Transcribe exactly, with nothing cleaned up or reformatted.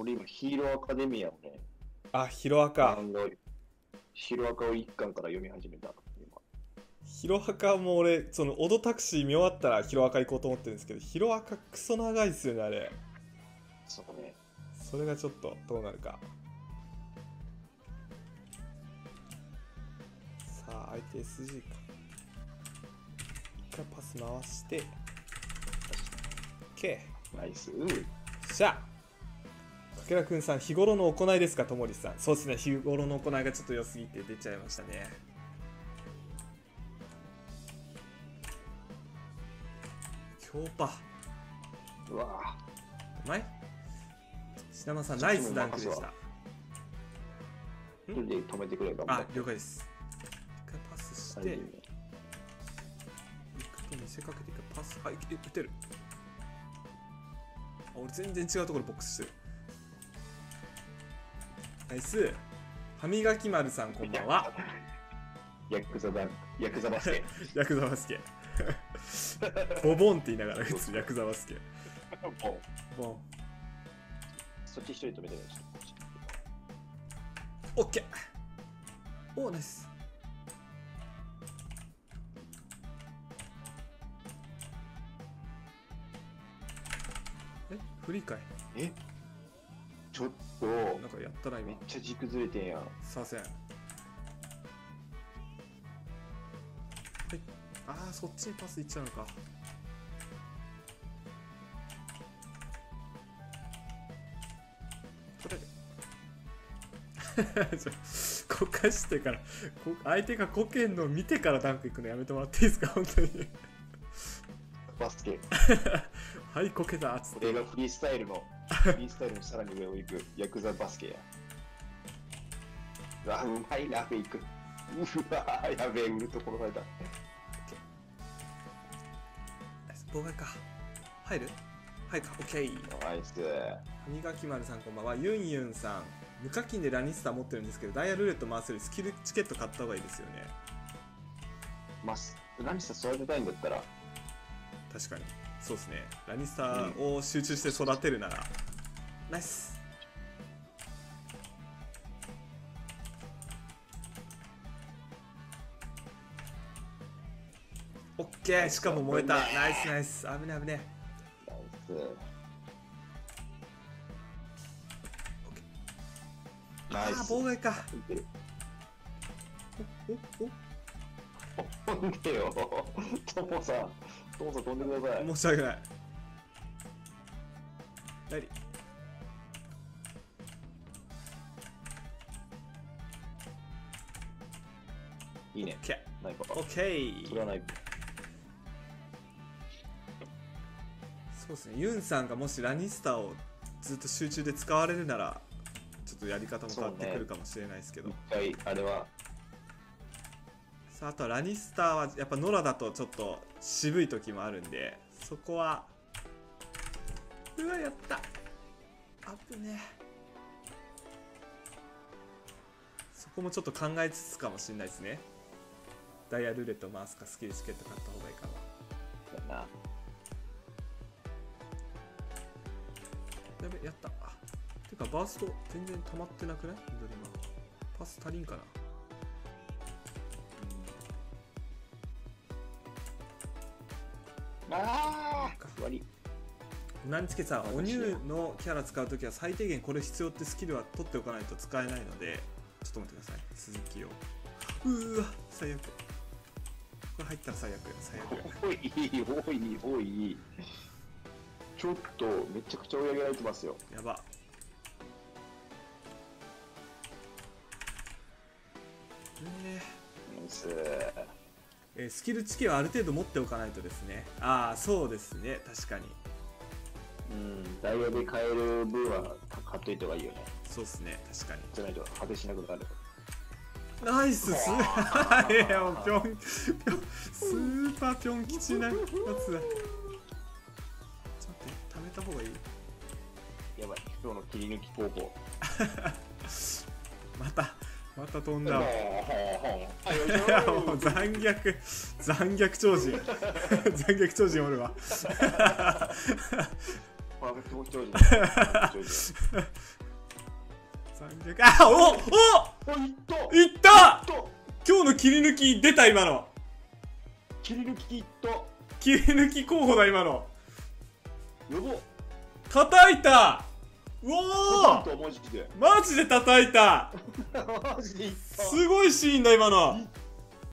俺今ヒーローアカデミアをね、 あ、ヒロアカ。 漫画をヒーローアカを一巻から読み始めた。今ヒロアカも俺、そのオドタクシー見終わったらヒロアカ行こうと思ってるんですけど、ヒロアカクソ長いっすよね、あれ。 そうね。 それがちょっとどうなるか。さあ、相手 エスジー か。一回パス回して、OK。 ナイス。 しゃあ、かけらくんさん、日頃の行いですか、ともりさん。そうですね、日頃の行いがちょっと良すぎて出ちゃいましたね。強パ。 うわうまい。品間さん、ナイスダンクでした。 ぁ。一人で止めてくれば。 あ、了解です。一回パスして、 はい行くと見せかけて、一回パス、はい、打てる。あ、俺全然違うところボックスしてる。ナイス。歯磨き丸さん、こんばんは。 ヤクザだ、ヤクザバスケ。 ヤクザバスケ。ボボンって言いながら打つヤクザバスケ。ボン。 そっち一人止めてる。 オッケー。おー、ナイス。え、フリーかい。 えちょっと、 なんかやったな、今めっ。ちゃ軸ずれてんやん。 させん。はい。ああ、そっちにパスいっちゃうのか。これ。ちょこかしてからこ、相手がこけんのを見てからダンクいくのやめてもらっていいですか、本当に。 バスケ。 はい、こけたっつって。 これがフリースタイルの、フリースタイルのさらに上を行くヤクザバスケや。うわ、うまいな、フェイク。うわ、やべえ、売るところがいた。 妨害か。入るはいか、オッケー。 ナイス。 歯磨き丸さんこんばんは。ユンユンさん、無課金でラニスター持ってるんですけど、ダイヤルーレット回せるスキルチケット買った方がいいですよね。 まあ、ラニスタ育てたいんだったら、 確かにそうですね。ラニスターを集中して育てるなら、ナイス。オッケー。しかも燃えた。ナイスナイス。危ね危ね。 ナイス。ナイああ、 ス。 妨害か。 いってる。 おお飛んでよ。トモさん、トモさん飛んでください。 お申し訳ない。何いいね。 オッケナイパー。オッケー。 それはナイプ。 そうですね。ユンさんがもしラニスターをずっと集中で使われるなら、ちょっとやり方も変わってくるかもしれないですけど、 一回、あれは、 さあ、あとはラニスターはやっぱノラだとちょっと渋い時もあるんで、そこはうわ、やった。あぶねえ。そこもちょっと考えつつかもしれないですね。ダイヤルーレット回すかスキルチケット買った方がいいかな。 だな。 やべ、やった。あ、てかバースト全然溜まってなくない？緑今パス足りんかな。 ああ、終わり。 何つけさん、お乳のキャラ使うときは最低限これ必要ってスキルは取っておかないと使えないので、ちょっと待ってください。続きを。うーわ、最悪。これ入ったら最悪、最悪。 おい、おい、おい。ちょっと、めちゃくちゃ追い上げられてますよ。 やば。えナイス。 ーえースキルチケはある程度持っておかないとですね。ああ、そうですね。確かに。 うん、ダイヤで買える分は買っといた方がいいよね。 そうですね。確かに。 じゃないと果てしなくなる。 ナイスすいや、もうぴょん、ぴょん、スーパーぴょん吉なやつだ。ちょっと待って、貯めた方がいい。 やばい、今日の切り抜き方法。 また、また飛んだわ。いいや、もう残虐、残虐超人。残虐超人おるわ。 パーフェクト超人。 じゅうあおおおいったいったいった今日の切り抜き出た今の切り抜きいったや切り抜き候補だ今のば叩いたうお叩いーたマジでマジで叩いたマジでいったすごいシーンだ今のいった